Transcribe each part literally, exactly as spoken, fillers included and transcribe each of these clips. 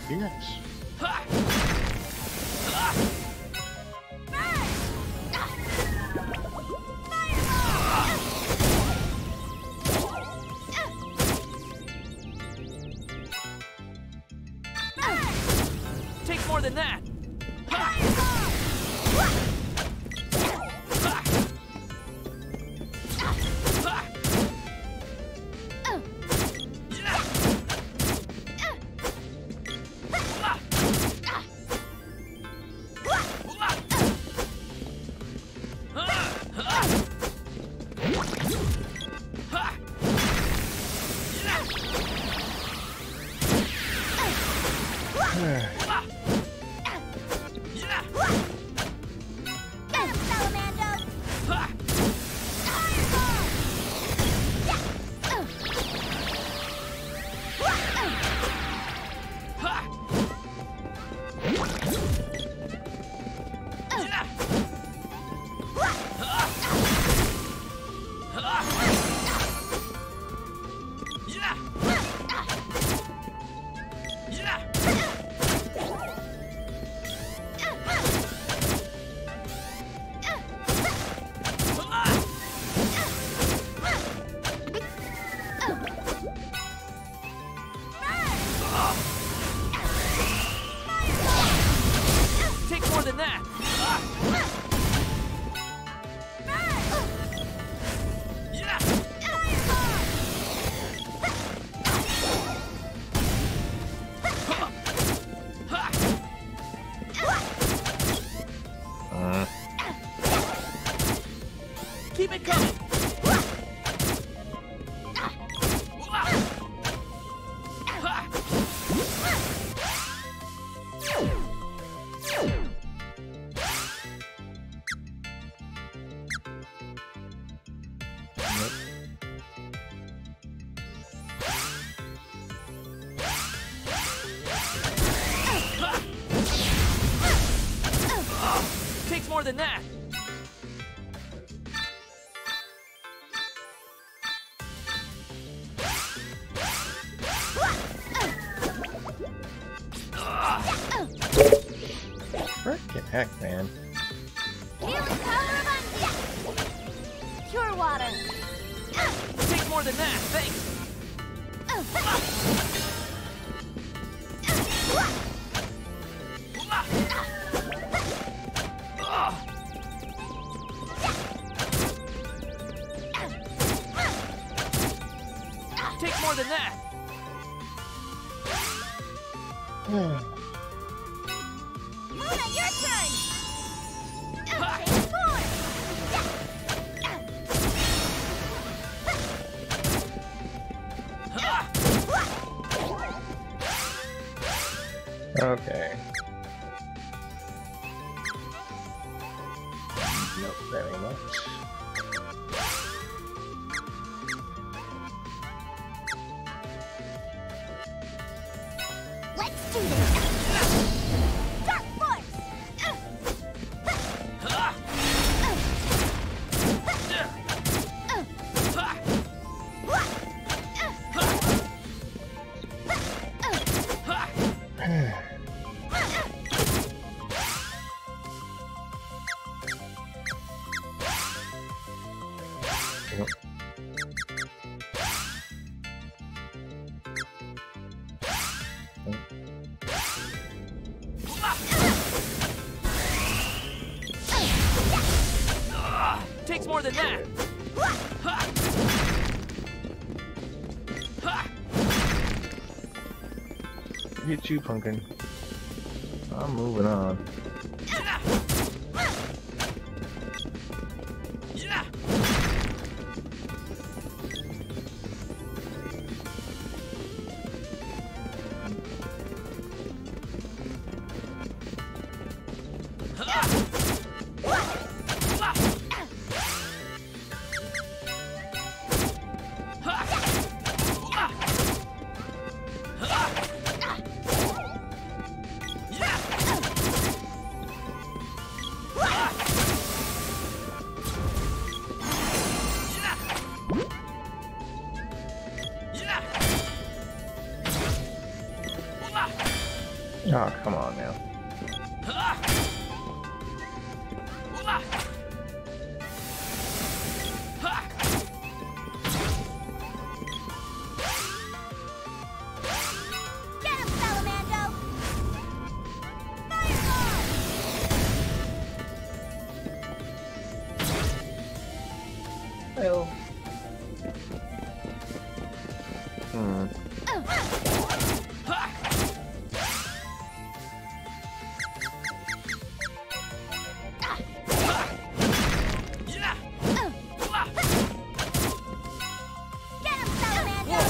Yes. Take more than that. Take more than that. Uh, Keep it coming. Takes more than that. frickin' heck, man. Healing power of Undead. Pure water. Takes more than that. Thanks. Take more than that. Muna, your turn. Transform. Okay. Nope, very much. Let's do this. Dark Force. Takes more than that. Get you, Pumpkin. I'm moving on. Oh, come on now. Get him, Salamando! Fireball! Well. Hmm. Get him, Salamando!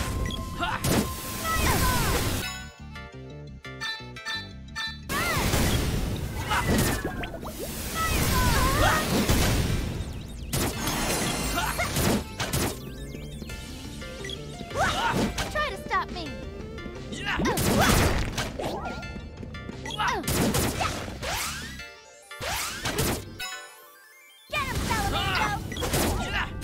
Try to stop me! Get him, Salamando!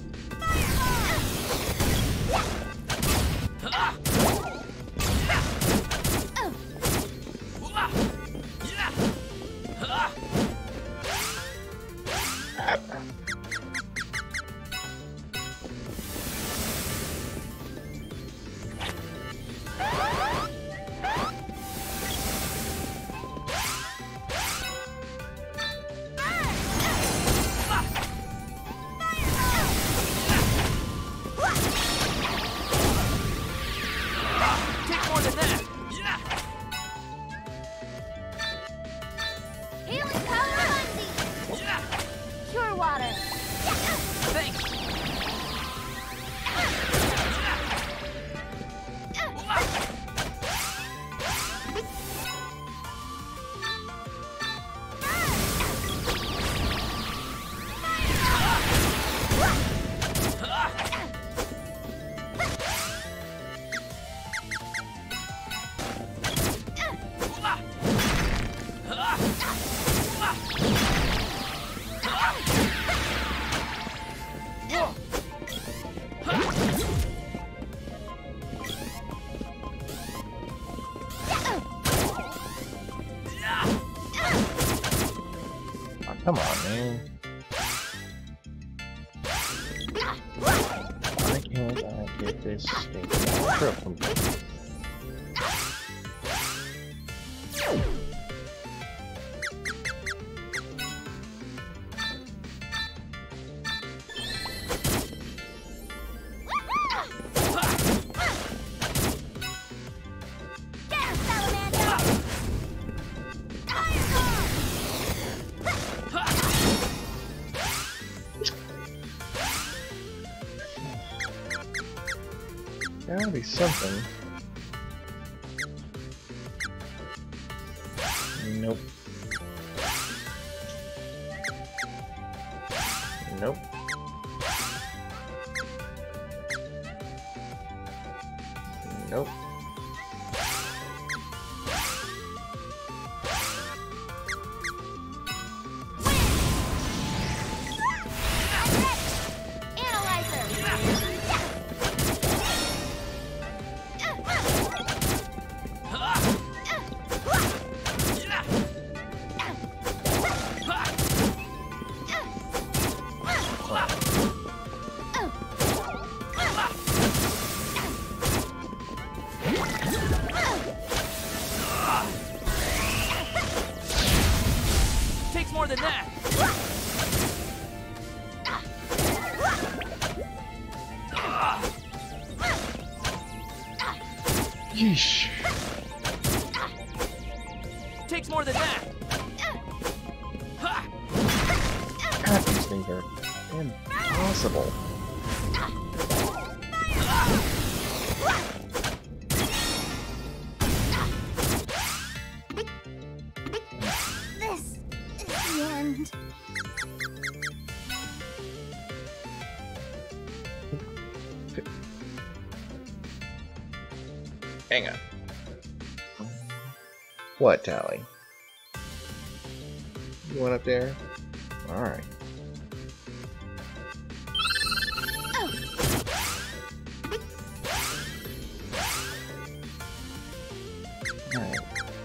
Take more than that. Healing power Bundy! Pure water! Thanks. Oh, come on, man. Why can't I get this thing triple? Get him, Salamando! Gotta be something. Nope. Nope. Nope. Takes more than that. Yeesh. Takes more than that. God, these things are impossible. This is the end. Hang on. What, Tally? You went up there? Alright. Alright.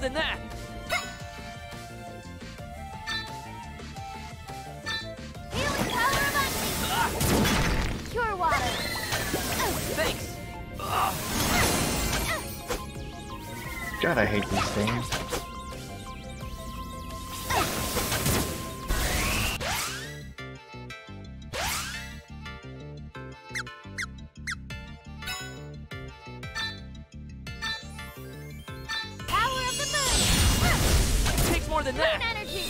than that. Healing power of unleashed. Cure water. Thanks. God, I hate these things. Power of the moon. Takes more than Moon that. energy.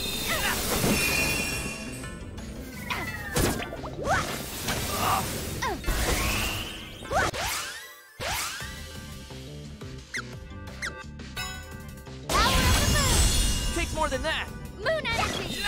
Power of the moon. Takes more than that. Moon energy.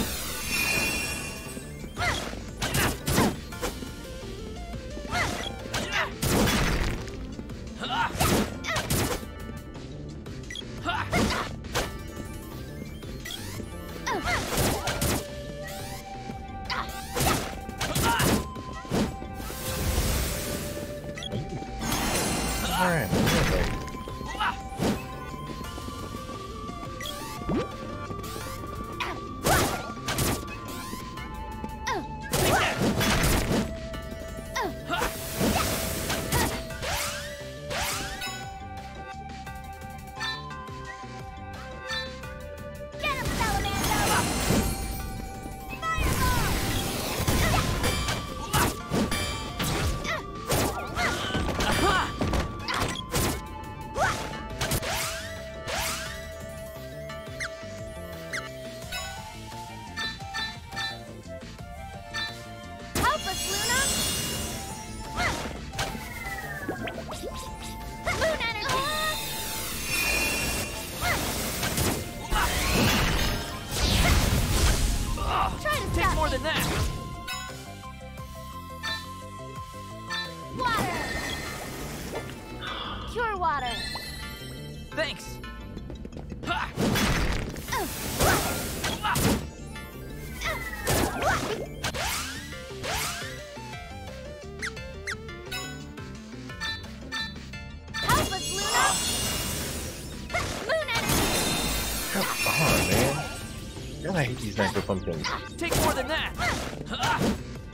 Alright, perfect. Get him, Salamander! Fireball! Aha! Help us, Luna! Moon energy! Try to Takes stop more me. than that. Water! Cure water! Thanks. Ha! Help us, Luna! Moon energy! Come on, man. God, I hate these nitro pumpkins. Takes more than that. Ha!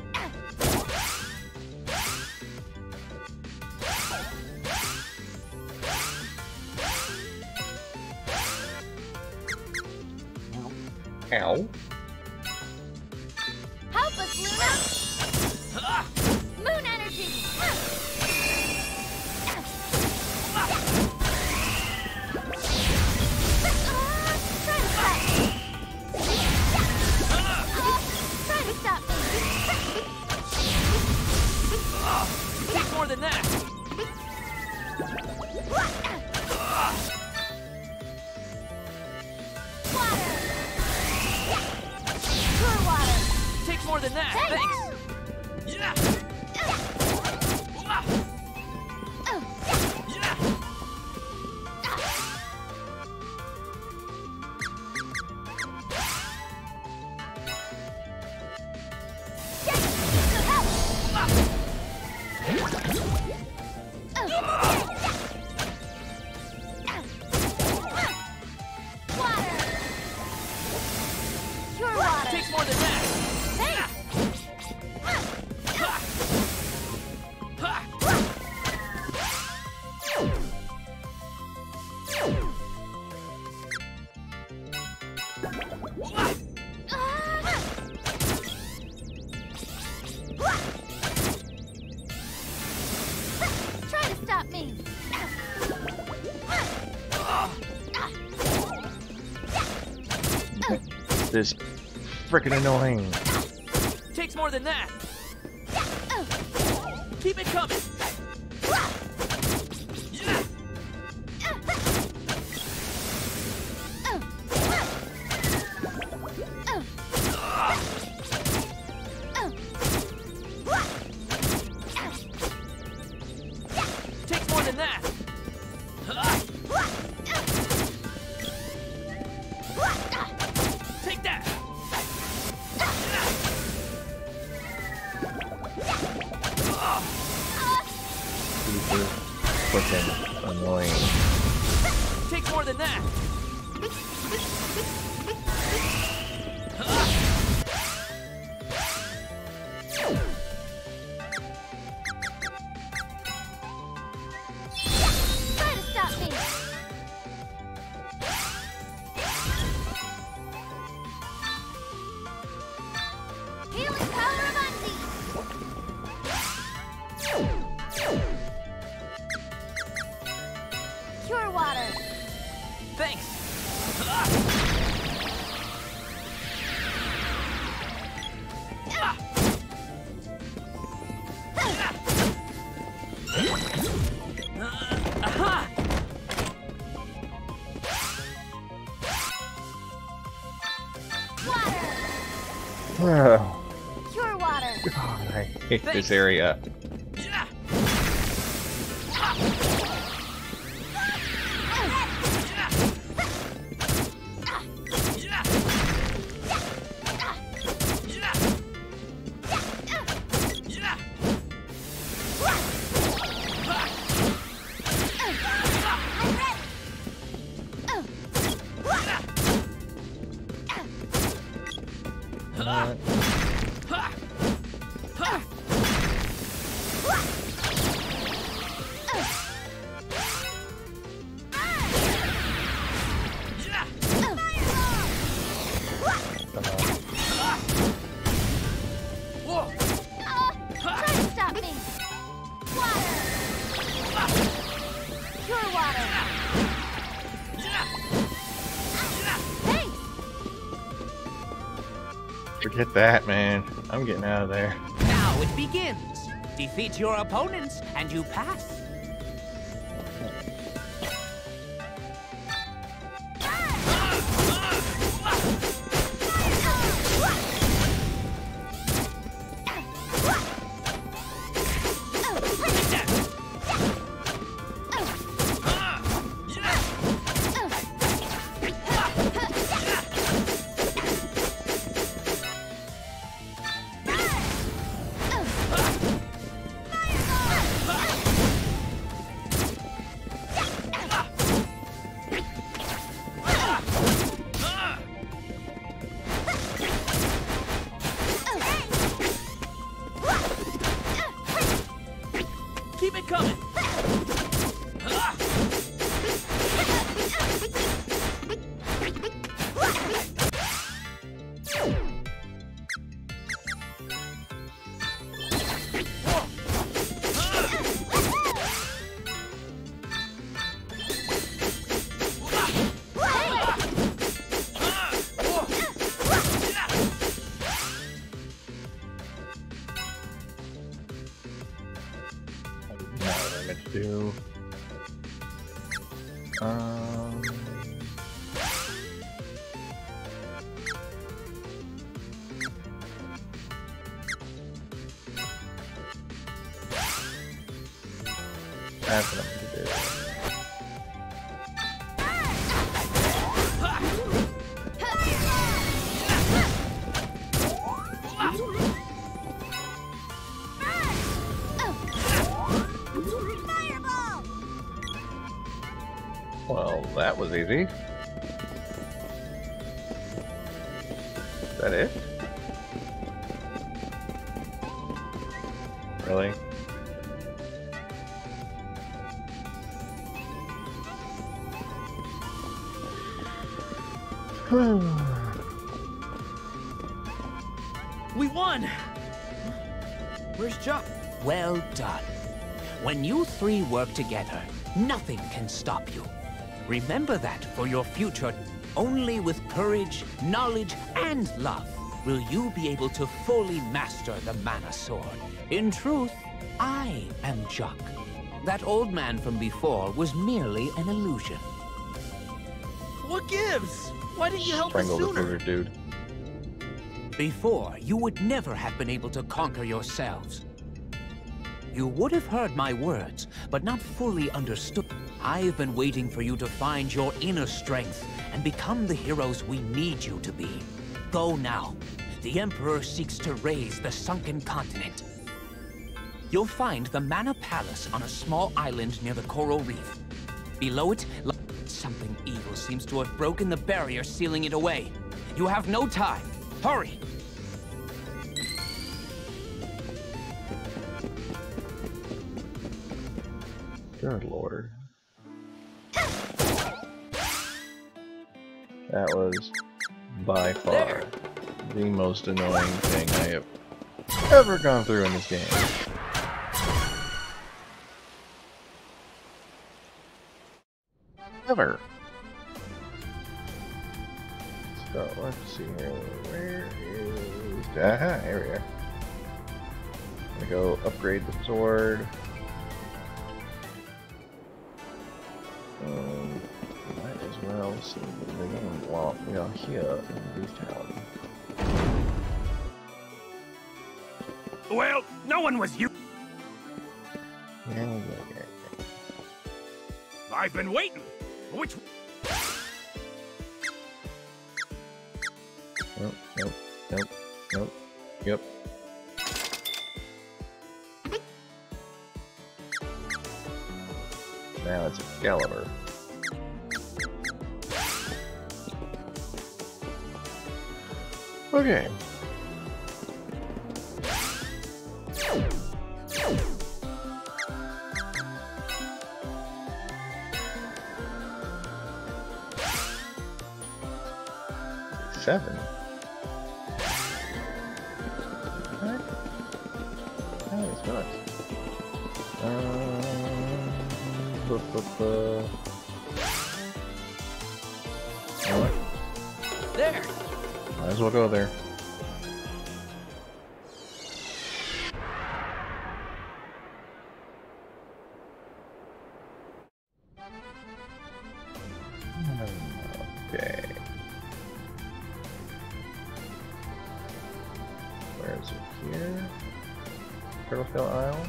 Ow. Help us, Luna! Ha! Moon energy! Try to stop me! Try to stop me! Takes more than that. Water! Cure water! Takes more than that. Thanks. Thanks. Yeah. Ah. Yeah. Water! Cure water! Takes more than that. Thanks. Ha. Ha. Try to stop me! This freaking annoying. Takes more than that. Keep it coming. Yeah. Takes more than that. Ha. Take that. Super freaking annoying. Takes more than that. Try to stop me. Healing power of Unzi. Cure water. Thanks. Aha! Water. Oh, Cure water. God, I hate Thanks. this area. Uh, Whoa! Try to stop me. Water. Cure water. Thanks. forget that, man. I'm getting out of there. Now it begins. Defeat your opponents and you pass. Keep it coming. Now what I'm meant to do. Um. That's what I'm gonna do. Fireball. Well, that was easy. Is that it? Really? We won! Where's Chuck? Well done. When you three work together, nothing can stop you. Remember that for your future. Only with courage, knowledge, and love will you be able to fully master the Mana Sword. In truth, I am Chuck. That old man from before was merely an illusion. What gives? Why didn't you help us Strangle the sooner? lizard dude. Before, you would never have been able to conquer yourselves. You would have heard my words, but not fully understood. I've been waiting for you to find your inner strength and become the heroes we need you to be. Go now. The Emperor seeks to raise the sunken continent. You'll find the Mana Palace on a small island near the coral reef. Below it, lies Something evil seems to have broken the barrier sealing it away. You have no time. Hurry! Good lord. That was by far There. the most annoying thing I have ever gone through in this game. Ever. So let's see here. Where is? Aha, here we are. I'm gonna go upgrade the sword. Um, might as well see the game while we are here in this town. Well, no one was you. Yeah, yeah, yeah, yeah. I've been waiting. Which? Nope, nope, nope, nope. Yep. Now it's Excalibur. Okay. Seven. What? Oh, it's not. Um, bu bu bu. You know what? There. Might as well go there. Okay. Where is it here? Turtletail Isle?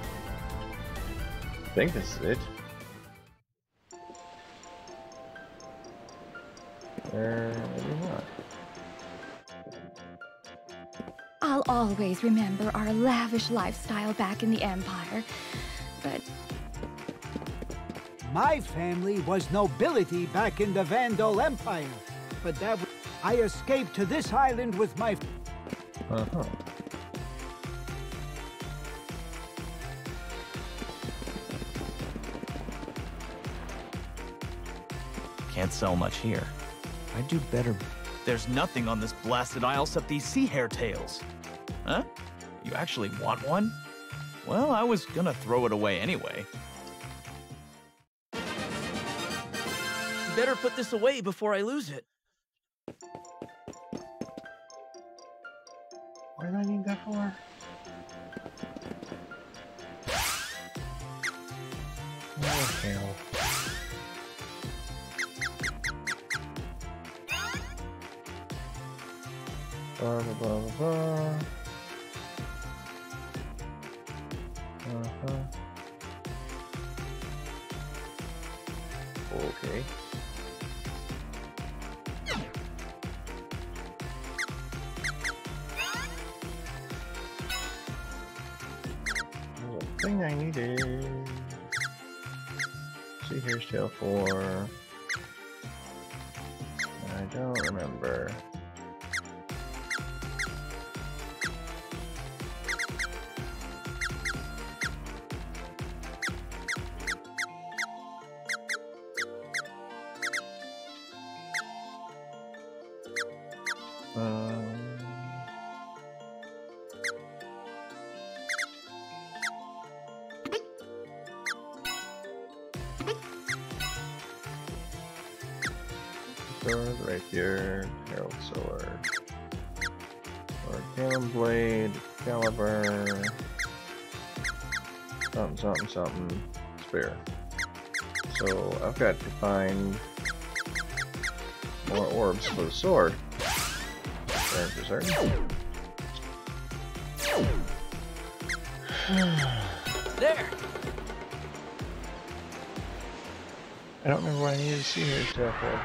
I think this is it. Where maybe not. I'll always remember our lavish lifestyle back in the Empire, but My family was nobility back in the Vandal Empire, but that w I escaped to this island with my f Uh-huh. Can't sell much here. I'd do better. There's nothing on this blasted isle except these sea hare tails. Huh? You actually want one? Well, I was gonna throw it away anyway. Better put this away before I lose it. What did I need that for? Oh, hell. Blah, blah, blah, blah, blah. Uh-huh. Okay. The thing I needed. See here's tail four. I don't remember. Um, sword, rapier, herald sword, or cannon blade, caliber, something, something, something, spear. So I've got to find more orbs for the sword. For certain. There. I don't remember what I needed to see here stuff for.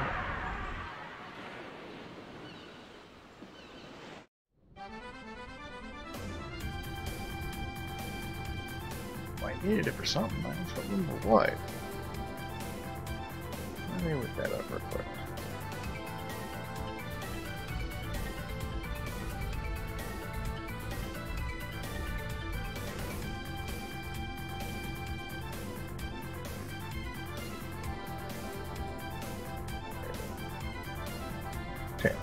Well, I needed it for something. I just don't remember what. Let me look that up real quick. Okay.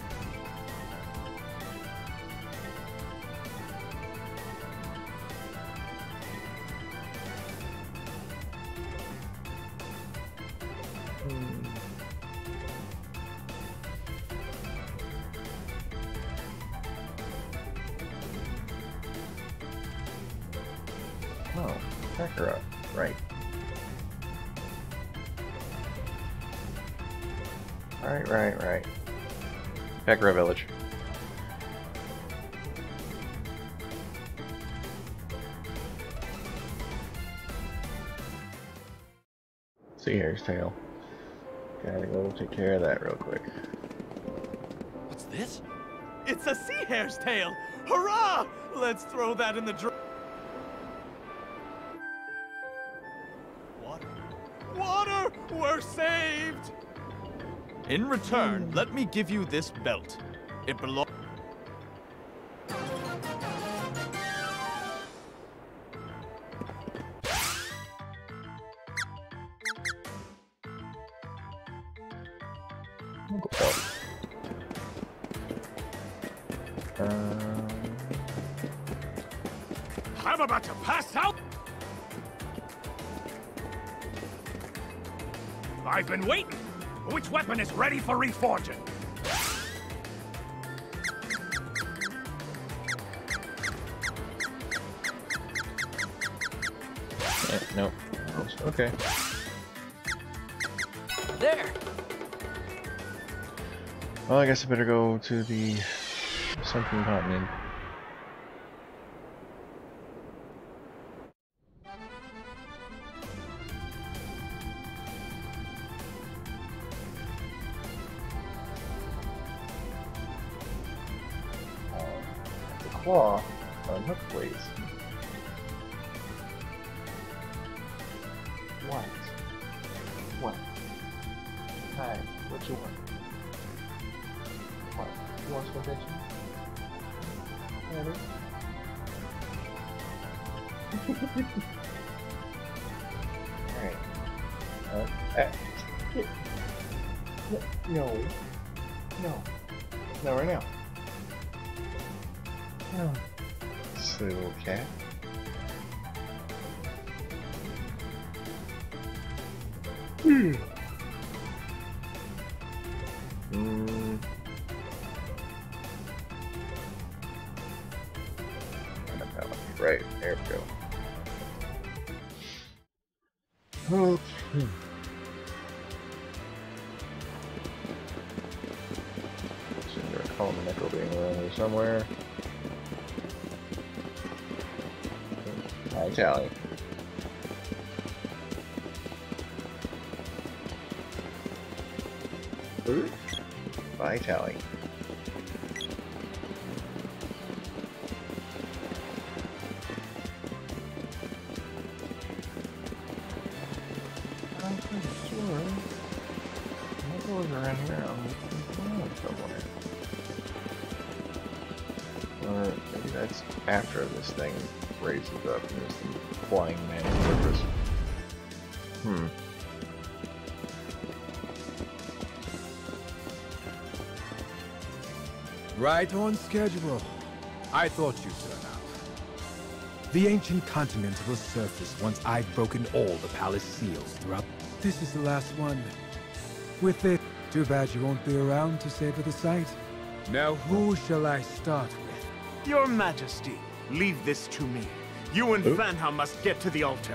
Oh, Sakura, right. Right, right, right. Sakura Village. Sea Hare's tail. Gotta go take care of that real quick. What's this? It's a sea hare's tail! Hurrah! Let's throw that in the dr- Water. Water! We're saved! In return, let me give you this belt. It belongs... Um, I'm about to pass out! I've been waiting! Which weapon is ready for reforging? eh, nope. Okay. There! Well, I guess I better go to the sunken continent. The claw on hook blades. What? What? Hi, what you want? What? You want some attention? Alright. Uh, uh, no. No. No, right now. No. Silly little cat. Hmm. Mm. Right, there we go. Okay. So I'm gonna call the Neko being around here somewhere. Hi, Tally. Bye, Tally. I'm pretty sure Neko's around here on somewhere. Or maybe that's after this thing raises up and there's some flying man purpose. Hmm. Right on schedule. I thought you'd turn out. The ancient continent will surface once I've broken all the palace seals throughout. This is the last one. With it, too bad you won't be around to savor the sight. Now who shall I start with? Your Majesty, leave this to me. You and Ooh. Vanha must get to the altar.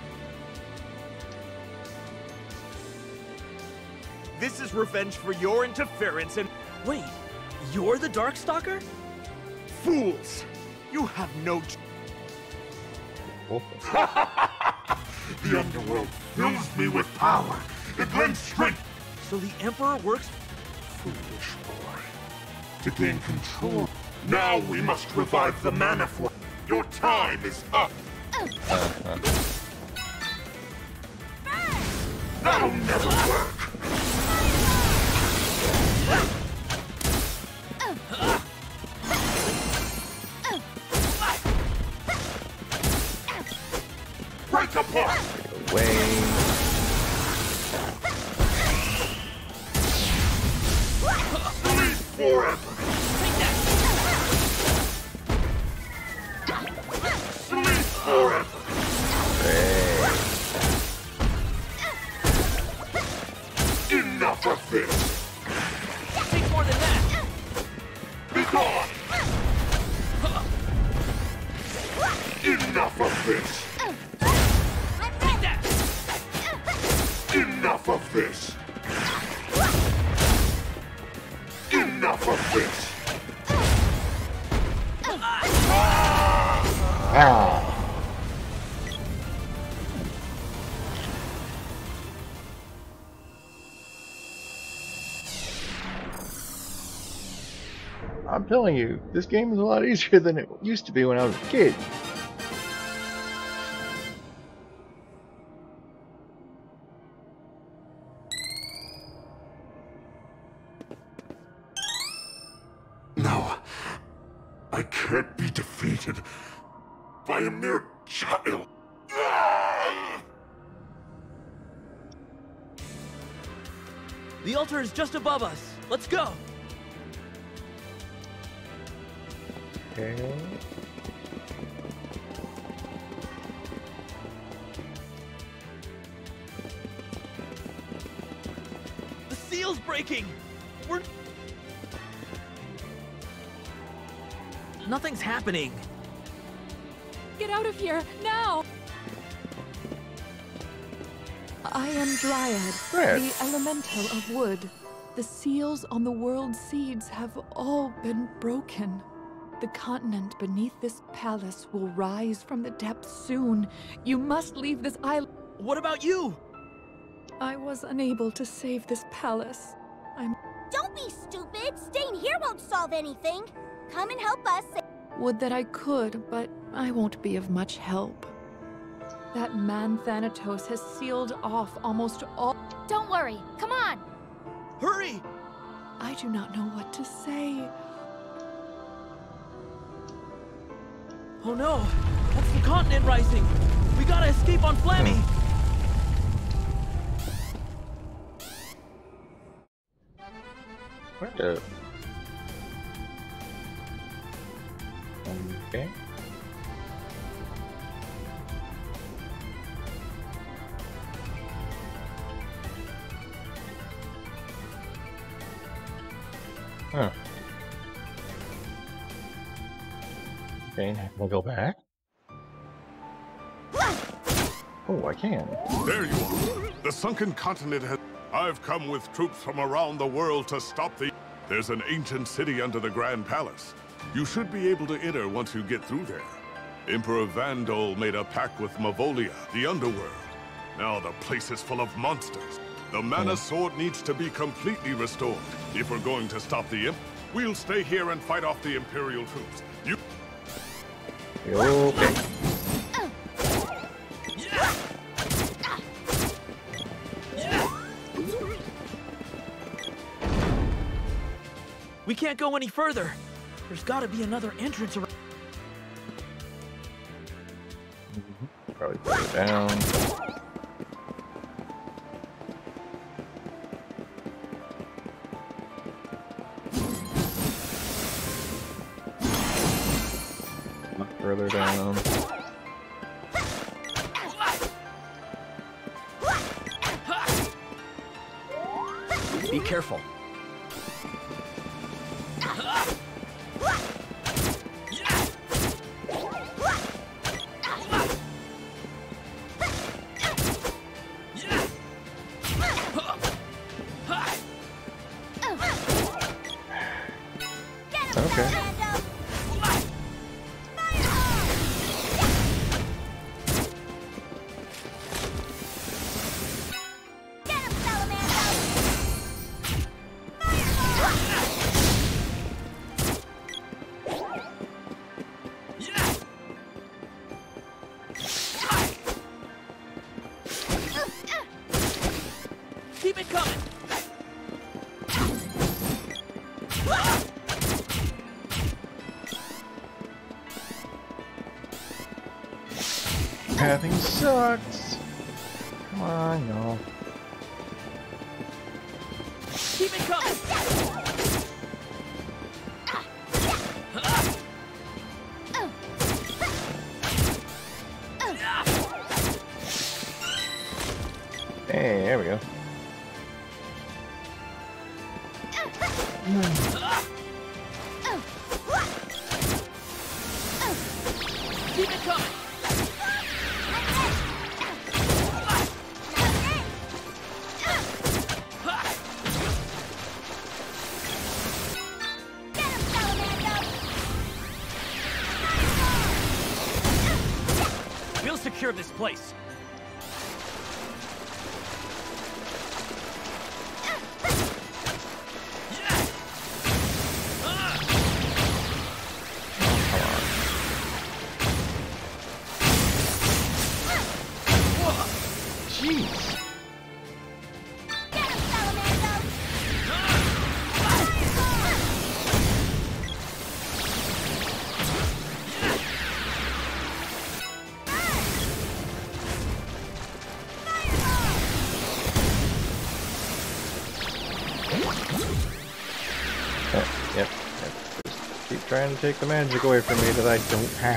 This is revenge for your interference and— Wait, you're the Darkstalker? Fools! You have no— The underworld fills me with power. It lends strength. So the Emperor works... Foolish boy. To gain control. Now we must revive the mana for. Your time is up. Uh-huh. That'll never work. forever! Sleep forever! Enough of this! Take more than that! Be gone! Enough of this! Take that! Enough of this! Enough of this! Ah! I'm telling you, this game is a lot easier than it used to be when I was a kid. No, I can't be defeated by a mere child. The altar is just above us. Let's go. Okay. The seal's breaking. We're... Nothing's happening. Get out of here, now! I am Dryad, Dryad. the elemental of wood. The seals on the world's seeds have all been broken. The continent beneath this palace will rise from the depths soon. You must leave this island. What about you? I was unable to save this palace. I'm... Don't be stupid! Staying here won't solve anything! Come and help us. Would that I could, but I won't be of much help. That man Thanatos has sealed off almost all... Don't worry, come on! Hurry! I do not know what to say. Oh no! That's the continent rising! We gotta escape on Flammy! What the? Okay. Huh. Okay, can I go back? Oh, I can. There you are. The sunken continent has... I've come with troops from around the world to stop the... There's an ancient city under the Grand Palace. You should be able to enter once you get through there. Emperor Vandal made a pact with Mavolia, the underworld. Now the place is full of monsters. The Mana Sword needs to be completely restored. If we're going to stop the Imp, we'll stay here and fight off the Imperial troops. You... Okay. We can't go any further. There's gotta be another entrance around. Probably put it down. Further down. Be careful. Okay. Keep it coming. Everything sucks. Come on, no. Keep it coming. Keep it coming. We'll secure this place. Jeez. Oh, yep, yep. Just keep trying to take the magic away from me that I don't have.